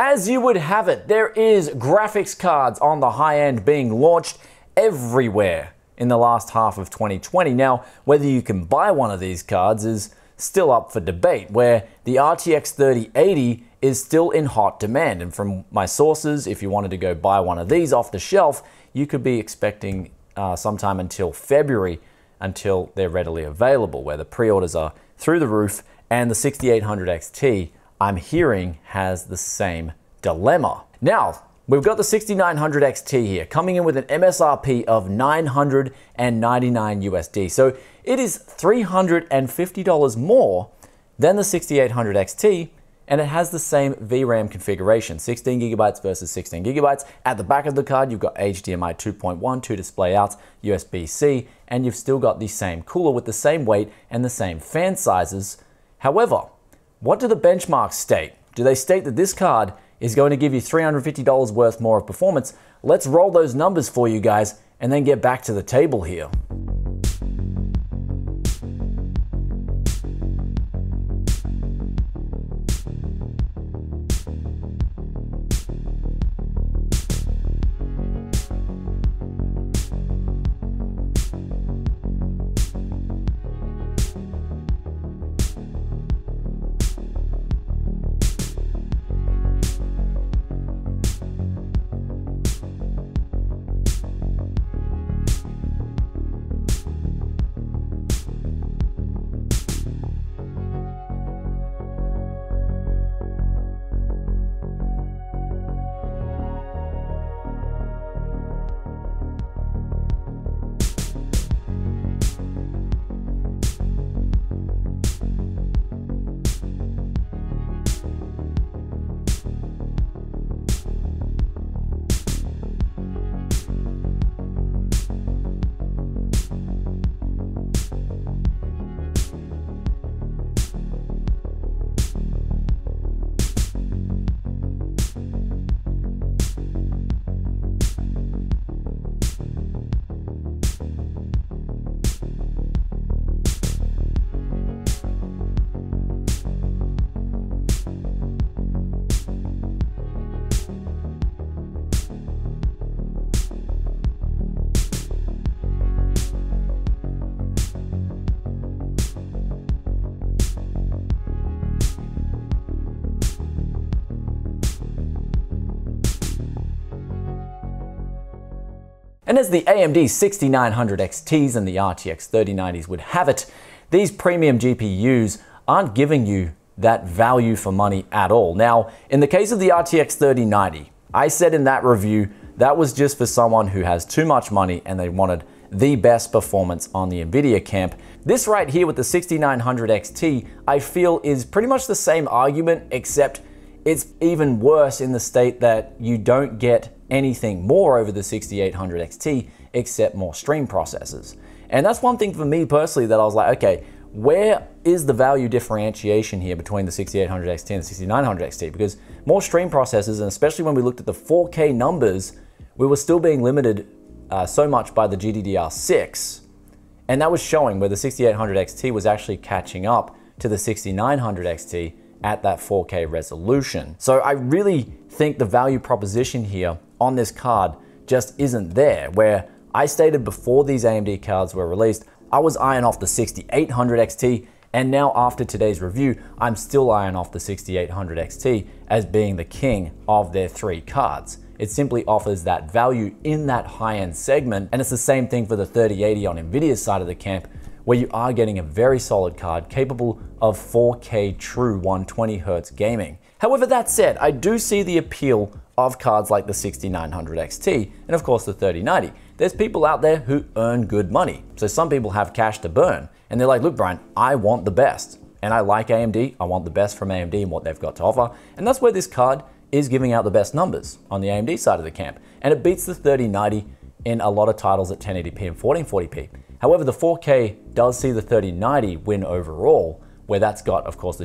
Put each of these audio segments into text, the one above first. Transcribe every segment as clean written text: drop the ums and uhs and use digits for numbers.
As you would have it, there is graphics cards on the high end being launched everywhere in the last half of 2020. Now, whether you can buy one of these cards is still up for debate, where the RTX 3080 is still in hot demand. And from my sources, if you wanted to go buy one of these off the shelf, you could be expecting sometime until February until they're readily available, where the pre-orders are through the roof. And the 6800 XT, I'm hearing, has the same dilemma. Now, we've got the 6900 XT here coming in with an MSRP of $999 USD. So it is $350 more than the 6800 XT, and it has the same VRAM configuration, 16 gigabytes versus 16 gigabytes. At the back of the card, you've got HDMI 2.1, 2 display outs, USB-C, and you've still got the same cooler with the same weight and the same fan sizes. However, what do the benchmarks state? Do they state that this card is going to give you $350 worth more of performance? Let's roll those numbers for you guys and then get back to the table here. And as the AMD 6900 XTs and the RTX 3090s would have it, these premium GPUs aren't giving you that value for money at all. Now, in the case of the RTX 3090, I said in that review that was just for someone who has too much money and they wanted the best performance on the NVIDIA camp. This right here with the 6900 XT, I feel is pretty much the same argument, except it's even worse in the state that you don't get anything more over the 6800 XT except more stream processors. And that's one thing for me personally that I was like, okay, where is the value differentiation here between the 6800 XT and the 6900 XT? Because more stream processors, and especially when we looked at the 4K numbers, we were still being limited so much by the GDDR6. And that was showing where the 6800 XT was actually catching up to the 6900 XT at that 4K resolution. So I really think the value proposition here on this card just isn't there, where I stated before these AMD cards were released, I was eyeing off the 6800 XT, and now after today's review, I'm still eyeing off the 6800 XT as being the king of their three cards. It simply offers that value in that high-end segment, and it's the same thing for the 3080 on NVIDIA's side of the camp, where you are getting a very solid card capable of 4K true 120Hz gaming. However, that said, I do see the appeal of cards like the 6900 XT and of course the 3090. There's people out there who earn good money. So some people have cash to burn and they're like, look, Brian, I want the best. And I like AMD, I want the best from AMD and what they've got to offer. And that's where this card is giving out the best numbers on the AMD side of the camp. And it beats the 3090 in a lot of titles at 1080p and 1440p. However, the 4K does see the 3090 win overall, where that's got, of course, the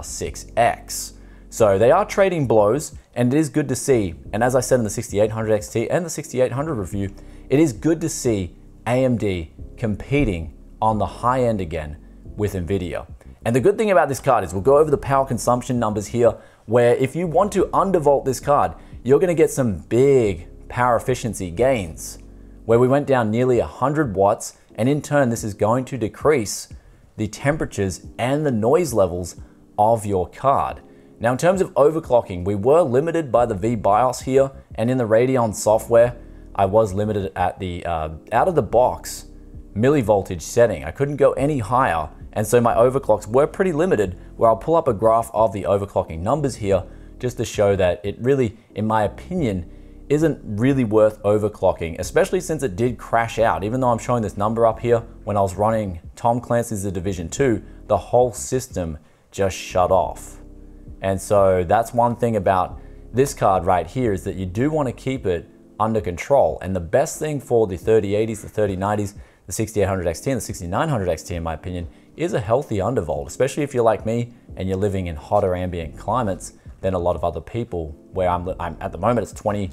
GDDR6X. So they are trading blows, and it is good to see. And as I said in the 6800 XT and the 6800 review, it is good to see AMD competing on the high end again with NVIDIA. And the good thing about this card is we'll go over the power consumption numbers here where if you want to undervolt this card, you're going to get some big power efficiency gains, where we went down nearly 100 watts, and in turn this is going to decrease the temperatures and the noise levels of your card. Now in terms of overclocking, we were limited by the V-BIOS here, and in the Radeon software, I was limited at the out of the box millivoltage setting. I couldn't go any higher, and so my overclocks were pretty limited, where I'll pull up a graph of the overclocking numbers here just to show that it really, in my opinion, isn't really worth overclocking, especially since it did crash out. Even though I'm showing this number up here, when I was running Tom Clancy's The Division 2, the whole system just shut off. And so that's one thing about this card right here, is that you do want to keep it under control. And the best thing for the 3080s, the 3090s, the 6800 XT and the 6900 XT, in my opinion, is a healthy undervolt, especially if you're like me and you're living in hotter ambient climates than a lot of other people, where I'm at the moment, it's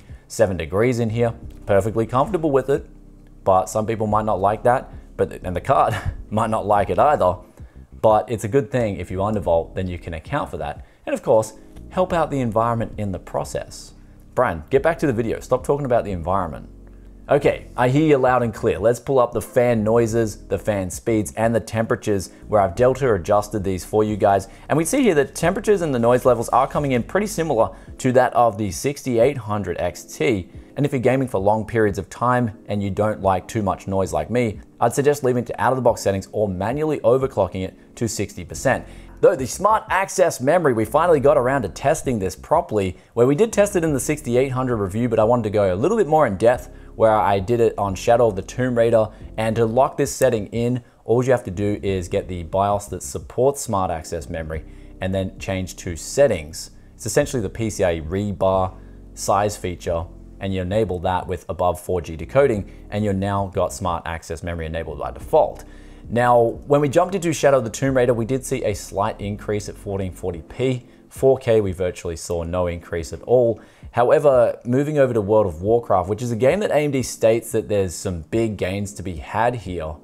27 degrees in here, perfectly comfortable with it, but some people might not like that, and the card might not like it either, but it's a good thing if you undervolt, then you can account for that. And of course, help out the environment in the process. Brian, get back to the video, stop talking about the environment. Okay, I hear you loud and clear. Let's pull up the fan noises, the fan speeds, and the temperatures, where I've delta adjusted these for you guys. And we see here that temperatures and the noise levels are coming in pretty similar to that of the 6800 XT. And if you're gaming for long periods of time and you don't like too much noise like me, I'd suggest leaving it to out-of-the-box settings or manually overclocking it to 60%. Though the Smart Access Memory, we finally got around to testing this properly, where we did test it in the 6800 review, but I wanted to go a little bit more in depth, where I did it on Shadow of the Tomb Raider. And to lock this setting in, all you have to do is get the BIOS that supports Smart Access Memory and then change to settings. It's essentially the PCIe rebar size feature, and you enable that with above 4G decoding, and you've now got Smart Access Memory enabled by default. Now, when we jumped into Shadow of the Tomb Raider, we did see a slight increase at 1440p. 4K, we virtually saw no increase at all. However, moving over to World of Warcraft, which is a game that AMD states that there's some big gains to be had here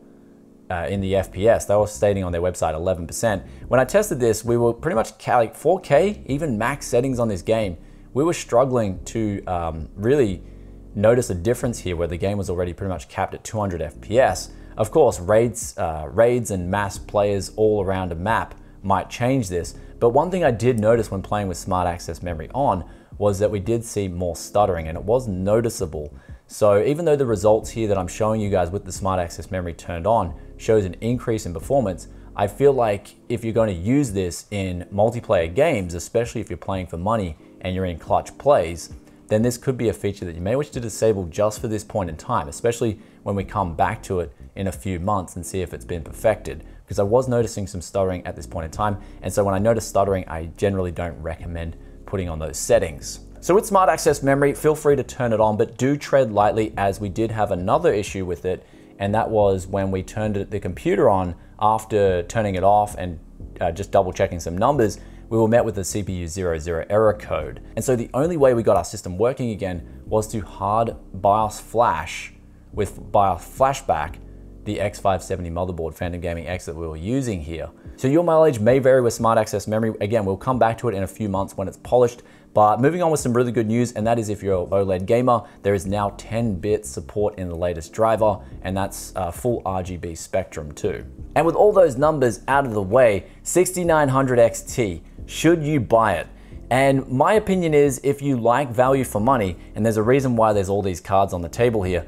in the FPS. They were stating on their website 11%. When I tested this, we were pretty much like 4K, even max settings on this game. We were struggling to really notice a difference here, where the game was already pretty much capped at 200 FPS. Of course, raids and mass players all around a map might change this, but one thing I did notice when playing with Smart Access Memory on was that we did see more stuttering, and it was noticeable. So even though the results here that I'm showing you guys with the Smart Access Memory turned on shows an increase in performance, I feel like if you're going to use this in multiplayer games, especially if you're playing for money and you're in clutch plays, then this could be a feature that you may wish to disable just for this point in time, especially when we come back to it in a few months and see if it's been perfected. Because I was noticing some stuttering at this point in time, and so when I notice stuttering, I generally don't recommend putting on those settings. So with Smart Access Memory, feel free to turn it on, but do tread lightly, as we did have another issue with it, and that was when we turned the computer on after turning it off and just double checking some numbers, we were met with the CPU 00 error code. And so the only way we got our system working again was to hard BIOS flash with BIOS flashback the X570 motherboard, Phantom Gaming X, that we were using here. So your mileage may vary with Smart Access Memory. Again, we'll come back to it in a few months when it's polished. But moving on with some really good news, and that is if you're an OLED gamer, there is now 10-bit support in the latest driver, and that's full RGB spectrum too. And with all those numbers out of the way, 6900 XT, should you buy it? And my opinion is, if you like value for money, and there's a reason why there's all these cards on the table here,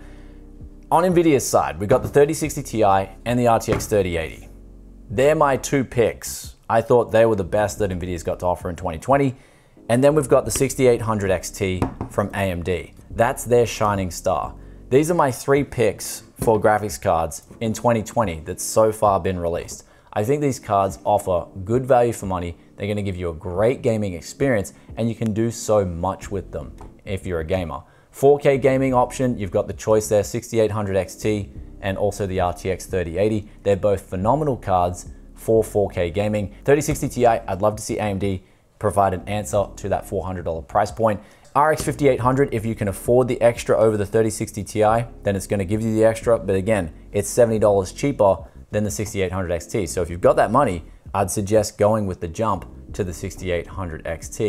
on NVIDIA's side, we've got the 3060 Ti and the RTX 3080. They're my two picks. I thought they were the best that NVIDIA's got to offer in 2020. And then we've got the 6800 XT from AMD. That's their shining star. These are my three picks for graphics cards in 2020 that's so far been released. I think these cards offer good value for money. They're gonna give you a great gaming experience, and you can do so much with them if you're a gamer. 4K gaming option, you've got the choice there, 6800 XT and also the RTX 3080. They're both phenomenal cards for 4K gaming. 3060 Ti, I'd love to see AMD provide an answer to that $400 price point. RX 5800, if you can afford the extra over the 3060 Ti, then it's gonna give you the extra, but again, it's $70 cheaper than the 6800 XT. So if you've got that money, I'd suggest going with the jump to the 6800 XT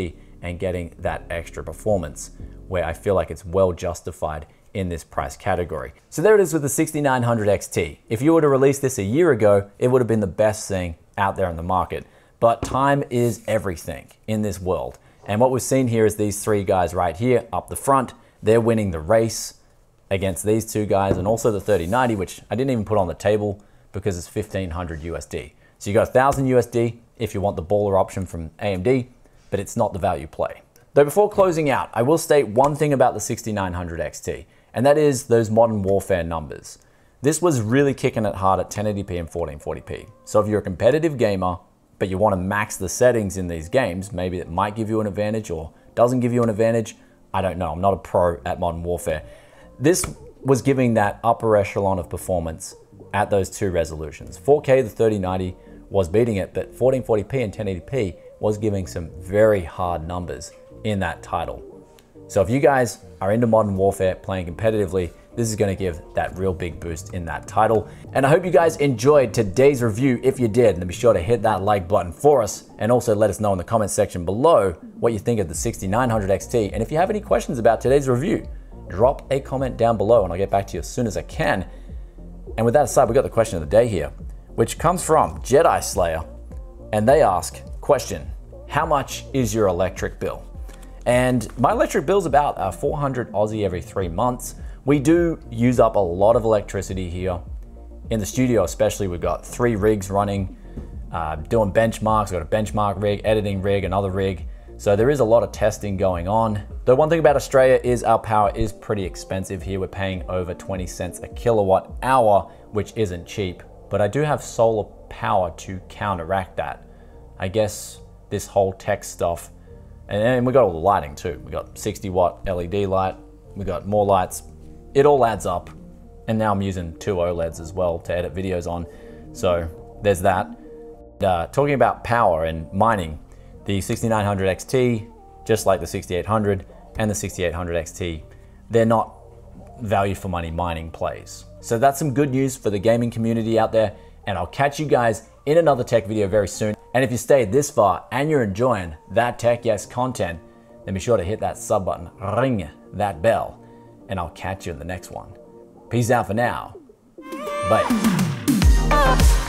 and getting that extra performance where I feel like it's well justified in this price category. So there it is with the 6900 XT. If you were to release this a year ago, it would have been the best thing out there in the market. But time is everything in this world. And what we've seen here is these three guys right here up the front. They're winning the race against these two guys, and also the 3090, which I didn't even put on the table because it's 1500 USD. So you got 1000 USD if you want the baller option from AMD, but it's not the value play. Though before closing out, I will state one thing about the 6900 XT, and that is those Modern Warfare numbers. This was really kicking it hard at 1080p and 1440p. So if you're a competitive gamer, but you want to max the settings in these games, maybe it might give you an advantage or doesn't give you an advantage. I don't know. I'm not a pro at Modern Warfare. This was giving that upper echelon of performance at those two resolutions. 4K, the 3090 was beating it, but 1440p and 1080p was giving some very hard numbers in that title. So if you guys are into Modern Warfare, playing competitively, this is going to give that real big boost in that title. And I hope you guys enjoyed today's review. If you did, then be sure to hit that like button for us, and also let us know in the comment section below what you think of the 6900 XT. And if you have any questions about today's review, drop a comment down below and I'll get back to you as soon as I can. And with that aside, we got the question of the day here, which comes from Jedi Slayer, and they ask, question, how much is your electric bill? And my electric bill is about 400 Aussie every 3 months. We do use up a lot of electricity here. In the studio especially, we've got 3 rigs running, doing benchmarks. We've got a benchmark rig, editing rig, another rig. So there is a lot of testing going on. The one thing about Australia is our power is pretty expensive here. We're paying over 20 cents a kilowatt hour, which isn't cheap. But I do have solar power to counteract that. I guess this whole tech stuff, and we got all the lighting too. We got 60 watt LED light, we got more lights. It all adds up. And now I'm using 2 OLEDs as well to edit videos on. So there's that. Talking about power and mining, the 6900 XT, just like the 6800 and the 6800 XT, they're not value for money mining plays. So that's some good news for the gaming community out there, and I'll catch you guys in another tech video very soon. And if you stayed this far and you're enjoying that Tech Yes content, then be sure to hit that sub button, ring that bell, and I'll catch you in the next one. Peace out for now. Bye.